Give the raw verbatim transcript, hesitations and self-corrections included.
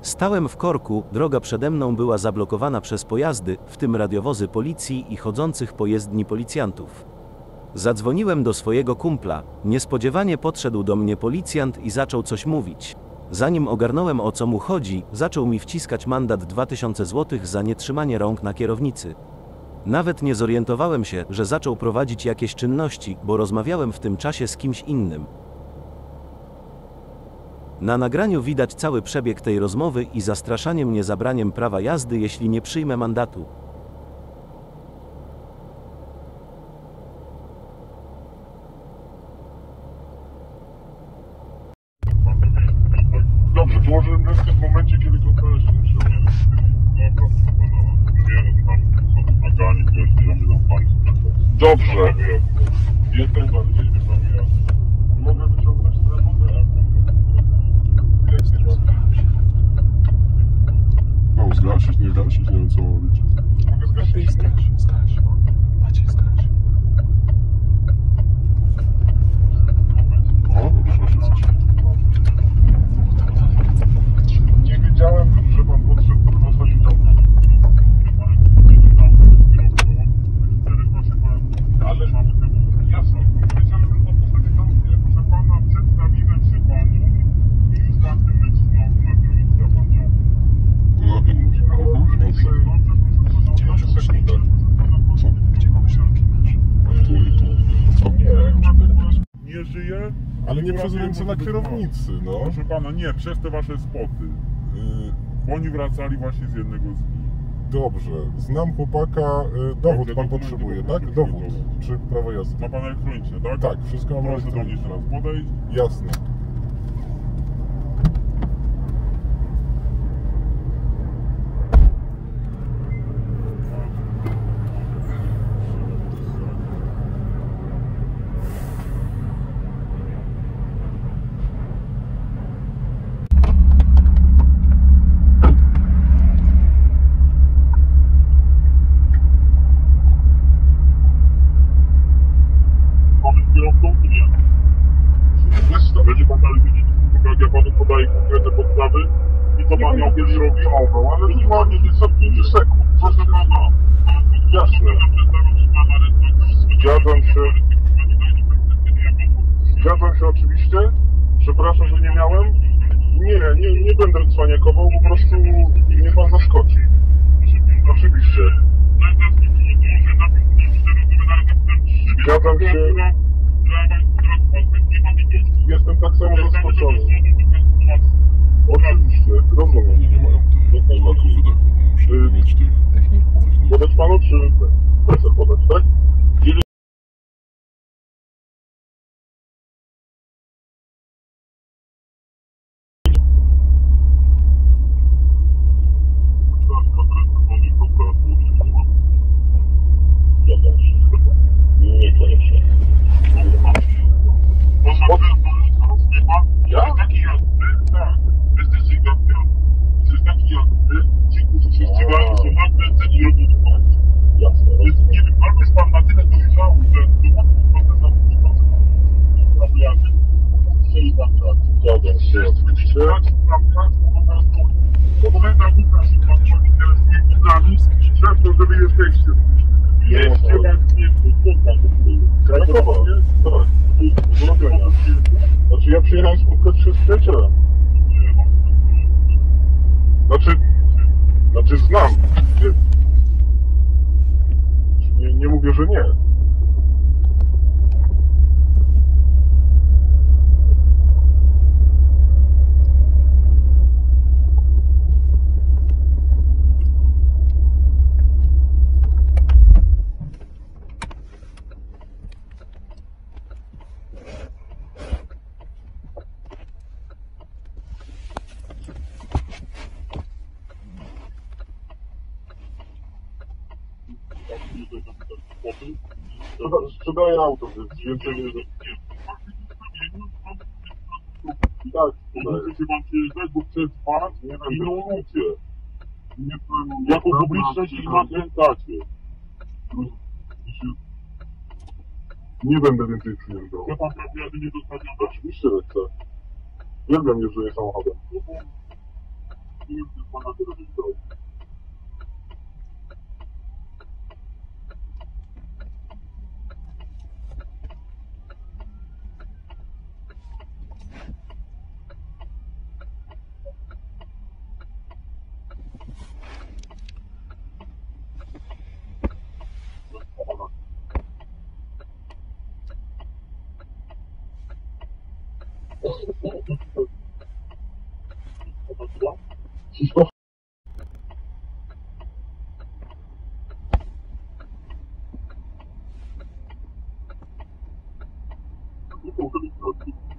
Stałem w korku, droga przede mną była zablokowana przez pojazdy, w tym radiowozy policji i chodzących po jezdni policjantów. Zadzwoniłem do swojego kumpla. Niespodziewanie podszedł do mnie policjant i zaczął coś mówić. Zanim ogarnąłem, o co mu chodzi, zaczął mi wciskać mandat dwa tysiące złotych za nietrzymanie rąk na kierownicy. Nawet nie zorientowałem się, że zaczął prowadzić jakieś czynności, bo rozmawiałem w tym czasie z kimś innym. Na nagraniu widać cały przebieg tej rozmowy i zastraszanie mnie zabraniem prawa jazdy, jeśli nie przyjmę mandatu. Dobrze, położyłem rękę w momencie, kiedy kontrolę się nie przejąłem. Dobra, nie tam są wymagani, to jest nie tam państwo. Dobrze. Jestem bardziej wypełniony. Mogę wyciągnąć telefon? Mam zgasić, nie zgasić? Nie wiem, co mam robić. Mogę zgasić? Zgaś, zgaś. Maciej, zgaś. O, proszę coś. Nie wiedziałem, że pan potrzebuje dostać udział. Ale jasno, nie wiedziałem, że pan postawi tam. Proszę pana, przedstawiłem się panu i już na tym znowu na granicy pan miał. No, gdzie masz sekundę? Co? Gdzie mamy środki nasz? Tu i tu. Co? Nie, nie żyje. Ale nie przez ręce na kierownicy, no. Proszę pana, nie, przez te wasze spoty. Yy, oni wracali właśnie z jednego z nich. Dobrze, znam chłopaka, yy, dowód Dobrze, pan potrzebuje, tak? Dowód, dowód, czy prawo jazdy? Ma pan elektroniczne, tak? Tak, wszystko mam elektroniczne. Proszę do mnie teraz podejść. Jasne. Będzie pan dalej widzieć, jak ja panu podaję konkretne podstawy i co pan miał kiedyś robić, ale minimalnie jest pięć sekund, proszę pana. Jasne. Zgadzam się. Zgadzam się oczywiście. Przepraszam, że nie miałem. Nie, nie, nie będę cwaniakował, po prostu mnie pan zaskoczy. Oczywiście. Zgadzam się. Jestem tak samo zaskoczony. Oczywiście, rozumiem. Nie, nie mają tych wydechu, muszę mieć tych techników. Podać panu, czy PESEL podać, tak? Dzieli... Niekoniecznie. Ja? Taki jak ty, tak. Jesteś jak ty. Jesteś taki jak ty. Ci, którzy się ścigają, są nakręceni i robią dowody. Jasne. Więc nie wiem, albo jest pan na tyle dojrzały, że dowody są proste zamknięte. Sprawiamy. Chcieli pan czas. Zgadzam się. Będziecie brać sprawdzać, bo po prostu dokumenta głupia się pan się interesuje pytami, przez to, że wy jesteście. Jeźdźcie was nie, to co pan to jest? Tak. Znaczy ja przyjechałem spotkać się z przyjacielem. Znaczy, znaczy znam. Nie, nie, nie mówię, że nie. Sprzedaję auto, więc więcej nie... Tak, muszę się wam przyjeżdżać, bo przez was inną ludzie. Jako publiczność ich nakręcacie. Nie będę więcej przyjeżdżał. Chce pan prawie, aby nie dostać? Oczywiście, że chcę. Uwielbiam jeżdżenie samochodem. nie wiem, czy pana tyle wygrał. Wszystko? Nie mogę być